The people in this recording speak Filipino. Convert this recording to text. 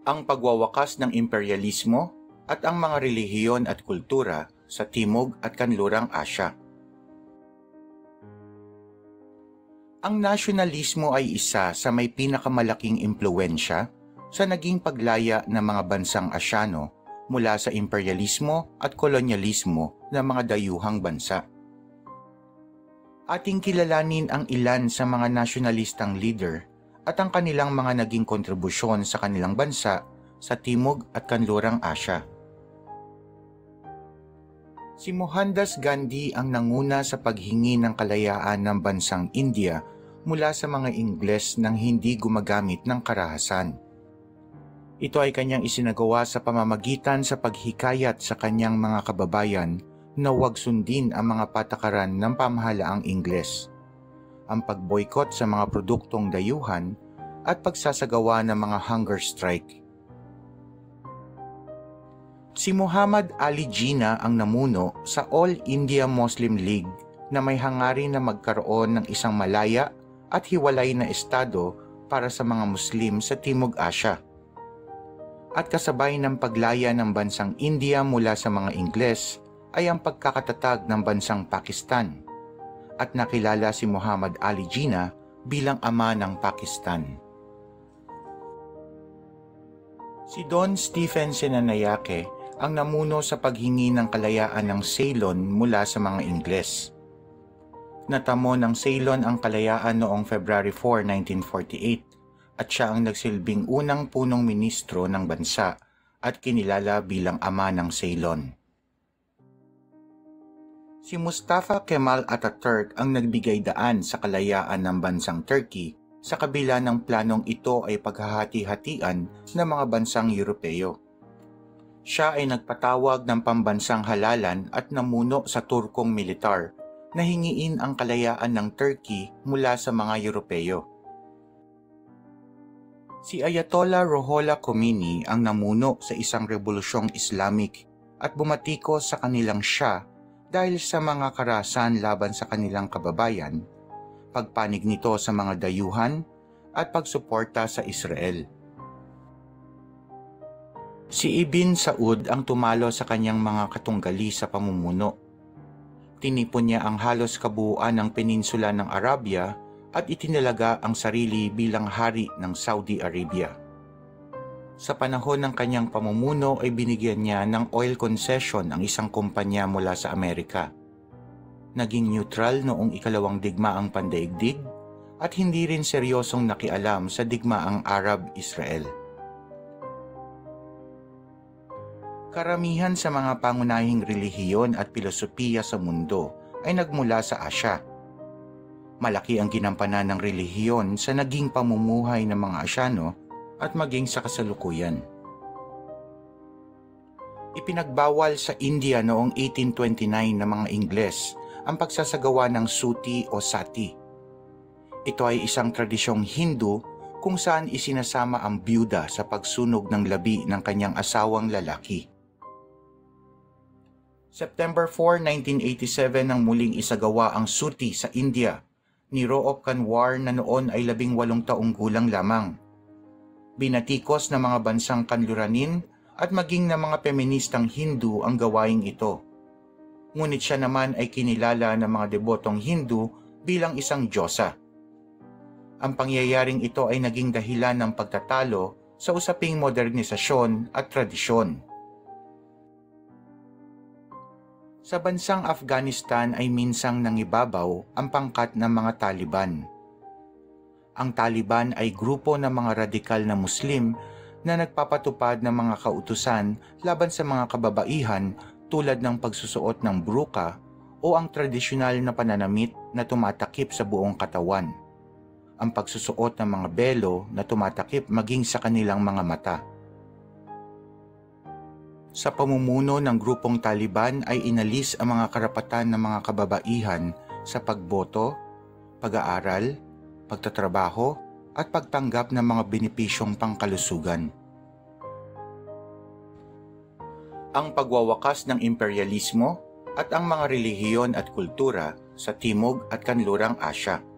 ang pagwawakas ng imperyalismo at ang mga relihiyon at kultura sa Timog at Kanlurang Asya. Ang nasyonalismo ay isa sa may pinakamalaking impluwensya sa naging paglaya ng mga bansang Asyano mula sa imperyalismo at kolonyalismo ng mga dayuhang bansa. Ating kilalanin ang ilan sa mga nasyonalistang leader at ang kanilang mga naging kontribusyon sa kanilang bansa sa Timog at Kanlurang Asya. Si Mohandas Gandhi ang nanguna sa paghingi ng kalayaan ng bansang India mula sa mga Ingles nang hindi gumagamit ng karahasan. Ito ay kanyang isinagawa sa pamamagitan sa paghikayat sa kanyang mga kababayan na huwag sundin ang mga patakaran ng pamahalaang Ingles, ang pagboykot sa mga produktong dayuhan at pagsasagawa ng mga hunger strike. Si Muhammad Ali Jinnah ang namuno sa All India Muslim League na may hangarin na magkaroon ng isang malaya at hiwalay na estado para sa mga Muslim sa Timog Asya. At kasabay ng paglaya ng bansang India mula sa mga Ingles ay ang pagkakatatag ng bansang Pakistan, at nakilala si Muhammad Ali Jinnah bilang ama ng Pakistan. Si Don Stephen Senanayake ang namuno sa paghingi ng kalayaan ng Ceylon mula sa mga Ingles. Natamo ng Ceylon ang kalayaan noong February 4, 1948 at siya ang nagsilbing unang punong ministro ng bansa at kinilala bilang ama ng Ceylon. Si Mustafa Kemal Ataturk ang nagbigay daan sa kalayaan ng bansang Turkey sa kabila ng planong ito ay paghahati-hatian ng mga bansang Europeo. Siya ay nagpatawag ng pambansang halalan at namuno sa Turkong militar na hingiin ang kalayaan ng Turkey mula sa mga Europeo. Si Ayatollah Ruhollah Khomeini ang namuno sa isang rebolusyong Islamic at bumatikos sa kanilang Shah dahil sa mga karahasan laban sa kanilang kababayan, pagpanig nito sa mga dayuhan at pagsuporta sa Israel. Si Ibn Saud ang tumalo sa kanyang mga katunggali sa pamumuno. Tinipon niya ang halos kabuuan ng peninsula ng Arabia at itinalaga ang sarili bilang hari ng Saudi Arabia. Sa panahon ng kanyang pamumuno ay binigyan niya ng oil concession ang isang kumpanya mula sa Amerika. Naging neutral noong ikalawang digmaang pandaigdig at hindi rin seryosong nakialam sa digmaang Arab-Israel. Karamihan sa mga pangunahing relihiyon at filosofiya sa mundo ay nagmula sa Asya. Malaki ang ginampanan ng relihiyon sa naging pamumuhay ng mga Asyano at maging sa kasalukuyan. Ipinagbawal sa India noong 1829 ng mga Ingles ang pagsasagawa ng suti o sati. Ito ay isang tradisyong Hindu kung saan isinasama ang byuda sa pagsunog ng labi ng kanyang asawang lalaki. September 4, 1987 nang muling isagawa ang suti sa India ni Roop Kanwar na noon ay 18 taong gulang lamang. Binatikos ng mga bansang kanluranin at maging ng mga feministang Hindu ang gawaing ito. Ngunit siya naman ay kinilala ng mga debotong Hindu bilang isang diyosa. Ang pangyayaring ito ay naging dahilan ng pagtatalo sa usaping modernisasyon at tradisyon. Sa bansang Afghanistan ay minsang nangibabaw ang pangkat ng mga Taliban. Ang Taliban ay grupo ng mga radikal na Muslim na nagpapatupad ng mga kautusan laban sa mga kababaihan tulad ng pagsusuot ng burqa o ang tradisyonal na pananamit na tumatakip sa buong katawan, ang pagsusuot ng mga belo na tumatakip maging sa kanilang mga mata. Sa pamumuno ng grupong Taliban ay inalis ang mga karapatan ng mga kababaihan sa pagboto, pag-aaral, pagtatrabaho at pagtanggap ng mga benepisyong pangkalusugan. Ang pagwawakas ng imperyalismo at ang mga relihiyon at kultura sa Timog at Kanlurang Asya.